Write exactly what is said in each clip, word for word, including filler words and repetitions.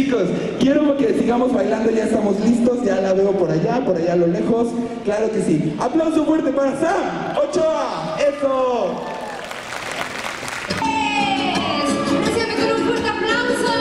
Chicos, quiero que sigamos bailando, ya estamos listos, ya la veo por allá, por allá a lo lejos. Claro que sí. Aplauso fuerte para Sam Ochoa. ¡Eso! ¡Recibe con un fuerte aplauso!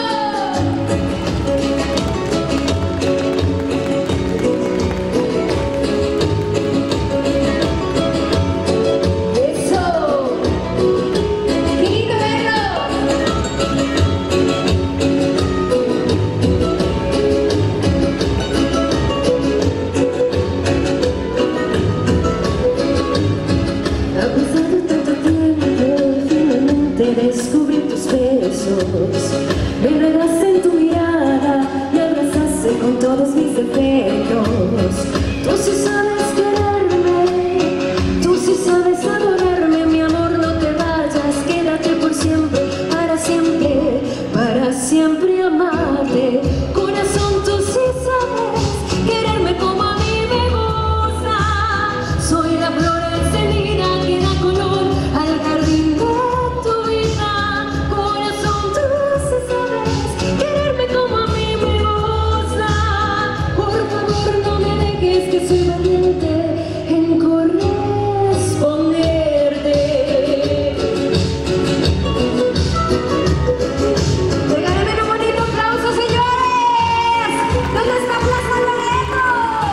Descubrí tus besos, me enredaste en tu mirada, me abrazaste con todos mis defectos. Tú sí sabes quererme, tú sí sabes adorarme, mi amor, no te vayas, quédate por siempre, para siempre, para siempre amarte. Corazón, tú sí sabes quererme como a mí me gusta, soy la flor encendida que da color al jardín. Soy valiente en corresponderte. Regálenme un bonito aplauso, señores. ¿Dónde está Plaza Loreto?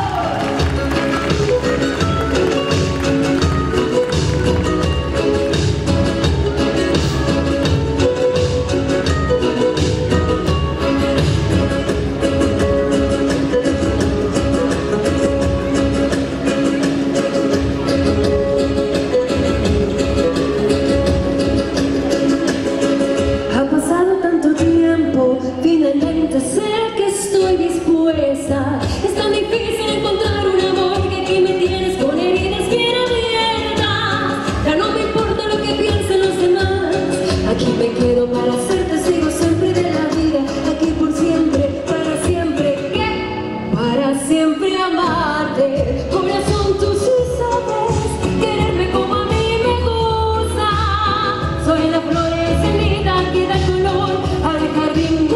Finalmente sé que estoy dispuesta. Es tan difícil encontrar un amor que aquí me tienes con heridas bien abiertas. Ya no me importa lo que piensen los demás. Aquí me quedo para ser testigo siempre de la vida. Aquí por siempre, para siempre, ¿qué? Para siempre amarte. Corazón, tú sí sabes quererme como a mí me gusta. Soy la flor encendida que da color al jardín.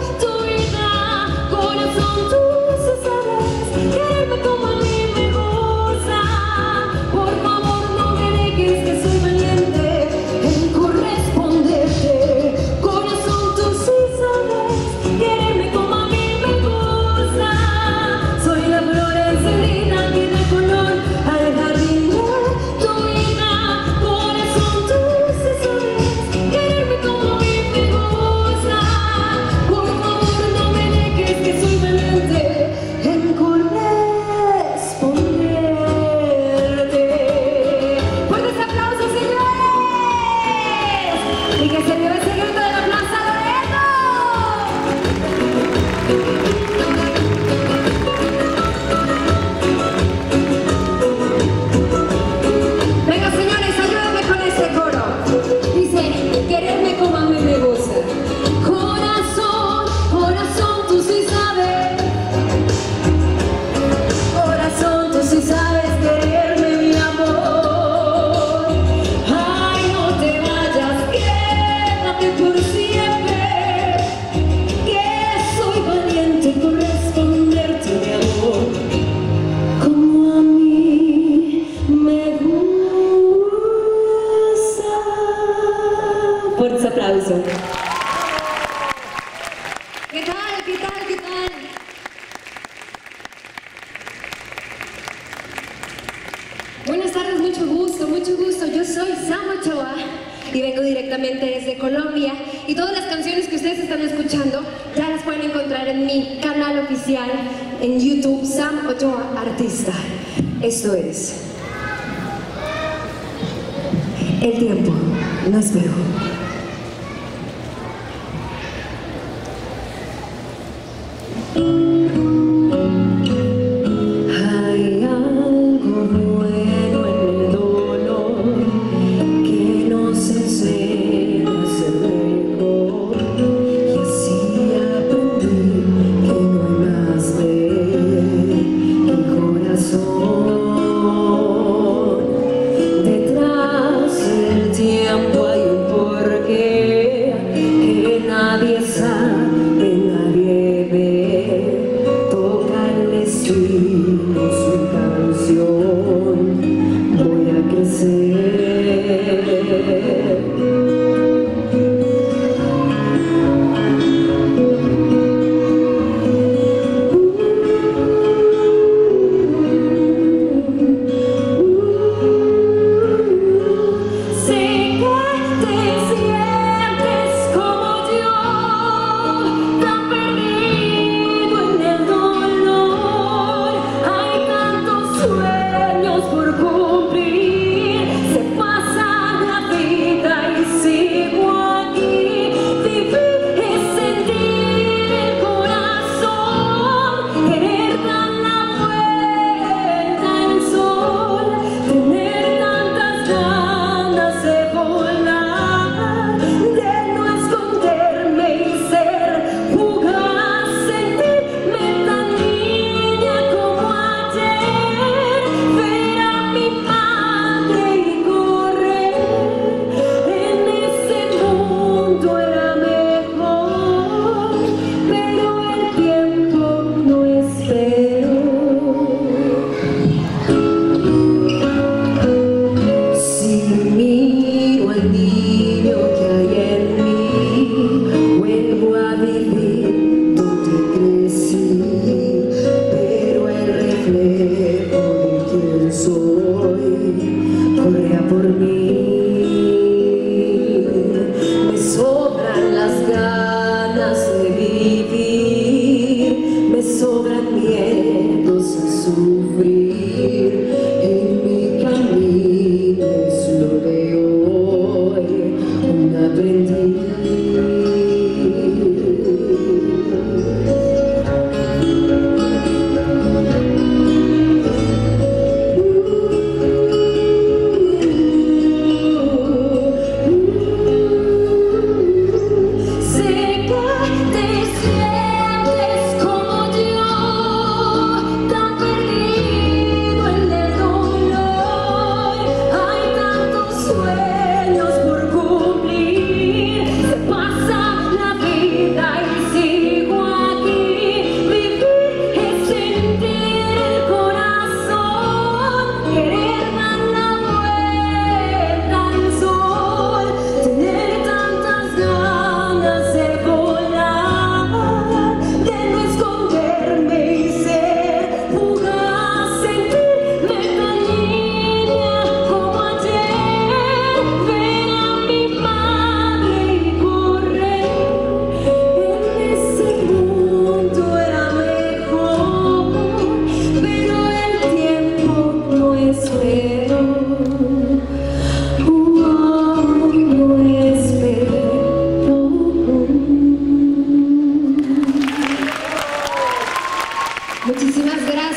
Fuertes aplausos. ¿Qué tal? ¿Qué tal? ¿Qué tal? Buenas tardes, mucho gusto, mucho gusto. Yo soy Sam Ochoa y vengo directamente desde Colombia. Y todas las canciones que ustedes están escuchando ya las pueden encontrar en mi canal oficial en YouTube, Sam Ochoa Artista. Esto es El tiempo no esperó. Hay algo bueno en el dolor que nos enseña a ser mejor, y así aprendí que no hay más de el corazón. Detrás del tiempo hay un porqué.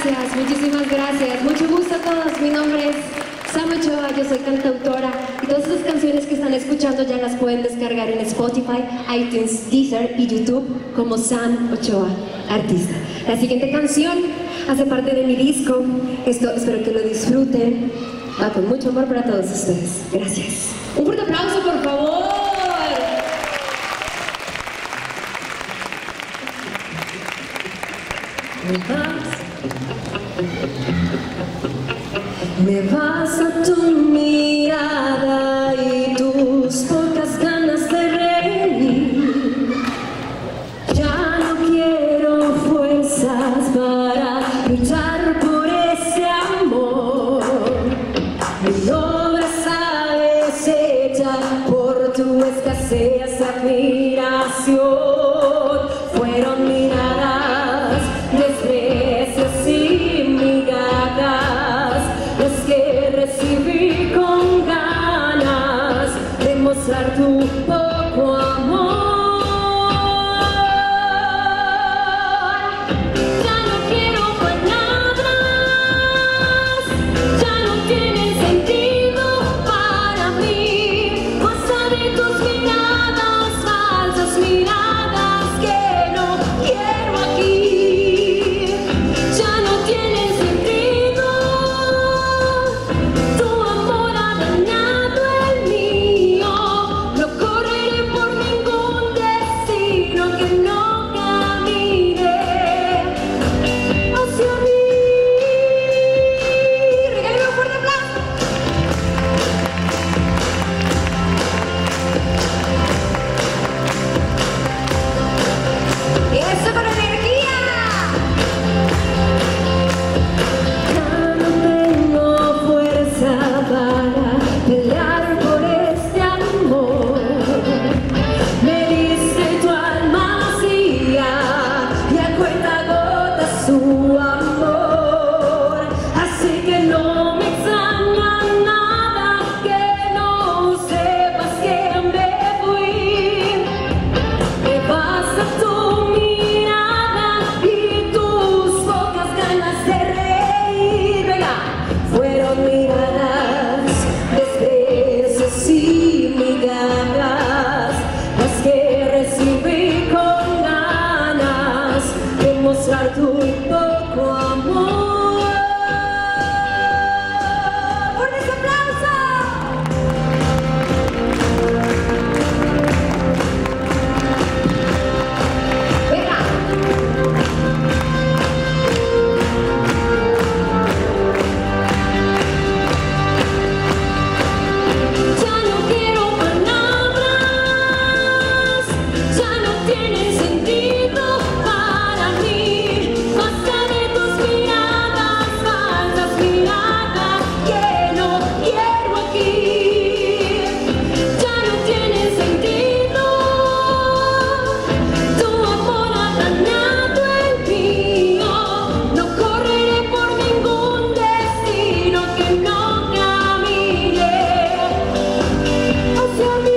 gracias, muchísimas gracias. Mucho gusto a todos. Mi nombre es Sam Ochoa, yo soy cantautora y todas esas canciones que están escuchando ya las pueden descargar en Spotify, iTunes, Deezer y YouTube como Sam Ochoa, artista. La siguiente canción hace parte de mi disco. Esto espero que lo disfruten. Va con mucho amor para todos ustedes. Gracias. Un fuerte aplauso, por favor. Me vas, me vas a tu mirada y tus pocas ganas de reír. Ya no quiero fuerzas para luchar por ese amor. Mi obra sabes hecha por tu escasez de admiración. Fueron miradas, desprecios y migajas los que recibí con ganas de mostrar tu poco amor. Ya no quiero palabras, ya no tienen sentido para mí. Basta de tus miradas, falsas miradas que no quiero aquí. Ya no tienen sentido, tu amor ha dañado el mío. No correré por ningún destino que no camine hacia mí. Regálame un fuerte aplauso. ¡Eso con energía! Ya no tengo fuerza para pelear por este amor. Me diste tu alma vacía y a cuentagotas su amor. Así que no me extraña nada que no sepas que me fui. Me basta tu mirada y tus pocas ganas de reír. Venga. Fueron miradas, desprecios y migajas las que recibí con ganas de mostrar tu poco amor. ¡Fuertes aplausos! Venga. Ya no quiero palabras, ya no tienen sentido para mí. Basta de tus miradas, falsas miradas que no quiero aquí. Ya no tienen sentido, tu amor ha dañado el mío. No correré por ningún destino que no camine hacia mí.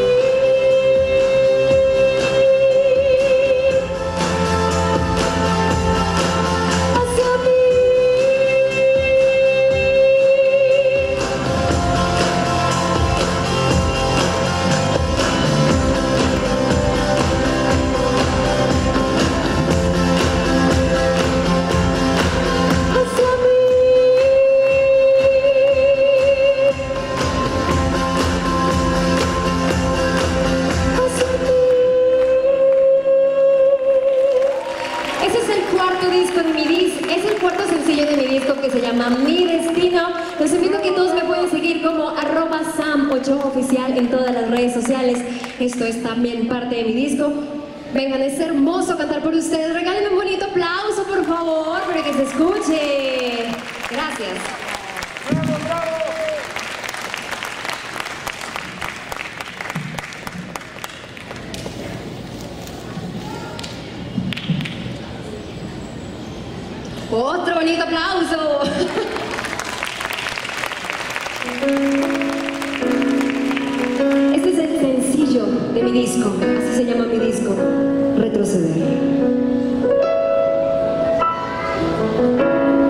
Hacia mí. Hacia mí. Hacia mí. Ese es el cuarto disco de mi disco, es el cuarto sencillo de mi disco que se llama Mi Destino. Los invito a que todos me pueden seguir como arroba Sam Ochoa Oficial en todas las redes sociales. Esto es también parte de mi disco. Vengan, es hermoso cantar por ustedes. Regálenme un bonito aplauso, por favor, para que se escuche. Gracias. Otro bonito aplauso. Este es el sencillo de mi disco, así se llama mi disco, Retroceder.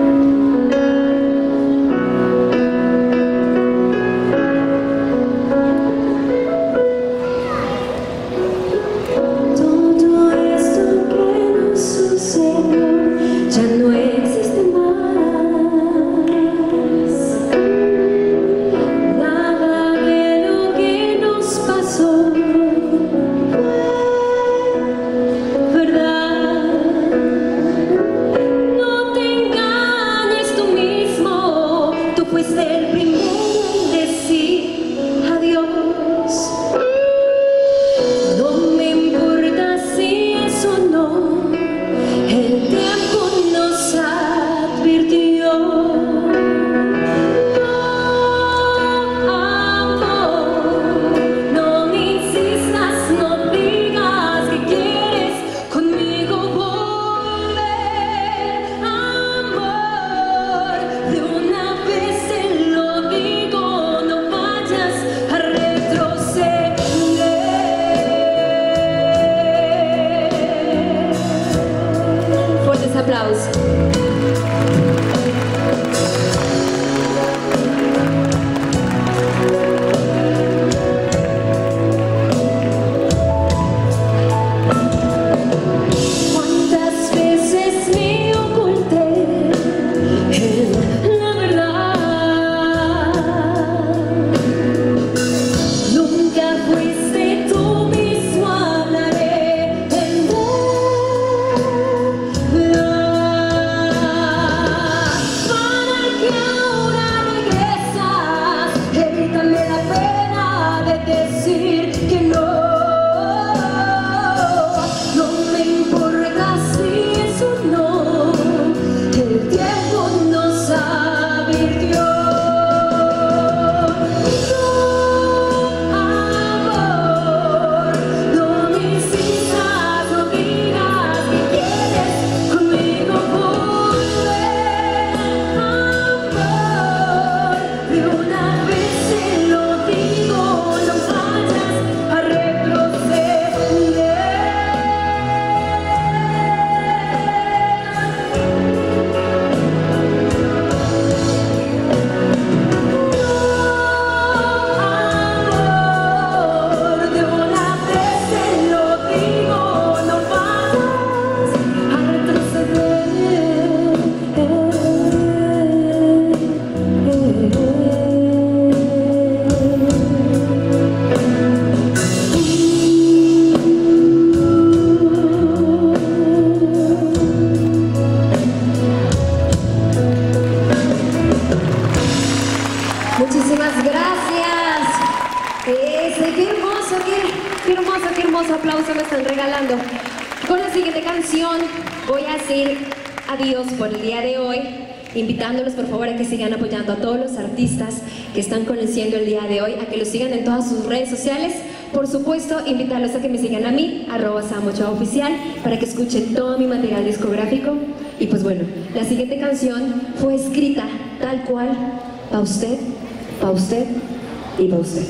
aplauso. Muchísimas gracias. Ese, qué hermoso, qué, qué hermoso, qué hermoso aplauso me están regalando. Con la siguiente canción voy a decir adiós por el día de hoy, invitándolos por favor a que sigan apoyando a todos los artistas que están conociendo el día de hoy, a que los sigan en todas sus redes sociales. Por supuesto, invitarlos a que me sigan a mí, arroba Sam Ochoa Oficial, para que escuchen todo mi material discográfico. Y pues bueno, la siguiente canción fue escrita tal cual, pa' usted, pa' usted y pa' usted.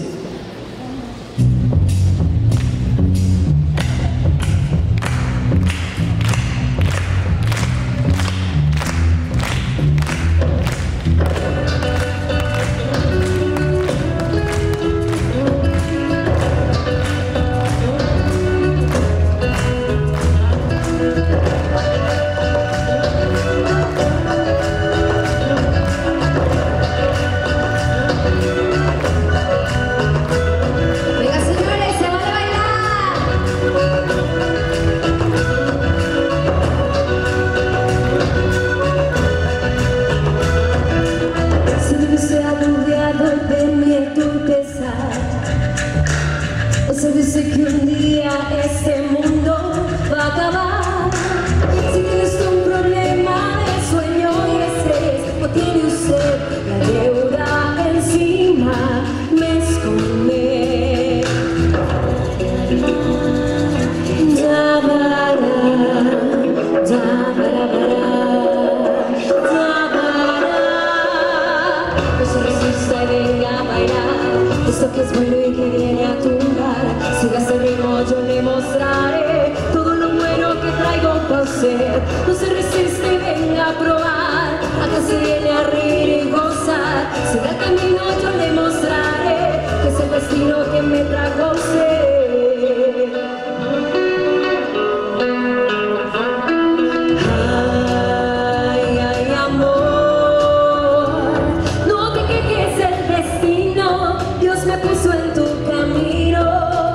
Se dice que un día este mundo va a acabar. Si tienes un problema de sueño y estrés, o tiene usted la deuda encima, me esconde. Ya para, ya para, ya para. No se resista y venga a bailar esto que es bueno y que viene a tumbar. Siga ese ritmo, yo le mostraré todo lo bueno que traigo para usted. No se resiste y venga a probar, acá se viene a reír y gozar. Siga el camino, yo le mostraré que es el destino que me trajo a usted. Ay, ay, amor, no te quejes el destino, Dios me puso en tu camino.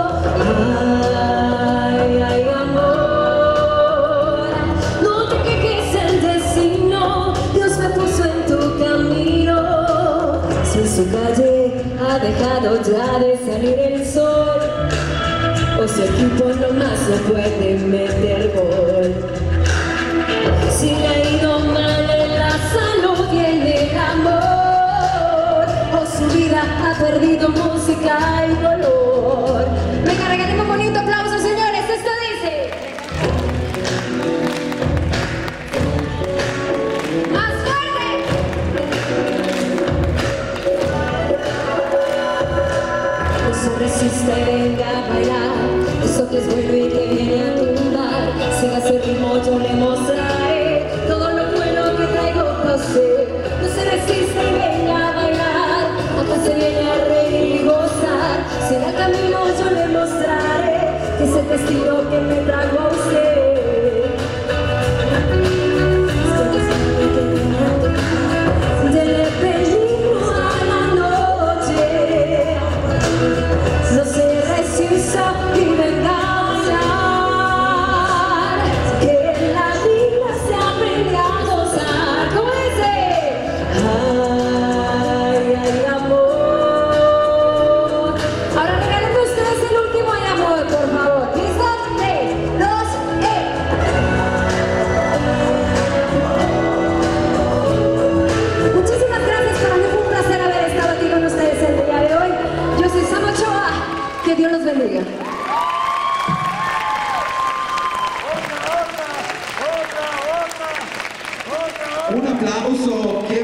Ay, ay, amor, no te quejes el destino, Dios me puso en tu camino. Si en su calle ha dejado ya de salir el sol, o su equipo nomás no puede meter gol, si le ha ido mal en la salud y en el amor, o su vida ha perdido música y dolor. Venga, regalemos un bonito aplauso, señores. Esto dice: ¡más fuerte! No se resiste, venga a bailar eso que es bueno y que viene a tumbar. Siga ese ritmo, yo le mostraré destino que me trajo a usted. Dele peligro a la noche, no se resista y venga a bailar, que la vida se aprende a gozar. ¿Cómo dice? Ay, ay, amor. Ahora regálenme ustedes el último ay, amor, por favor. ¿Listos? tres, dos, eh. Muchísimas gracias, para mí fue un placer haber estado aquí con ustedes el día de hoy. Yo soy Sam Ochoa, que Dios los bendiga. Un aplauso.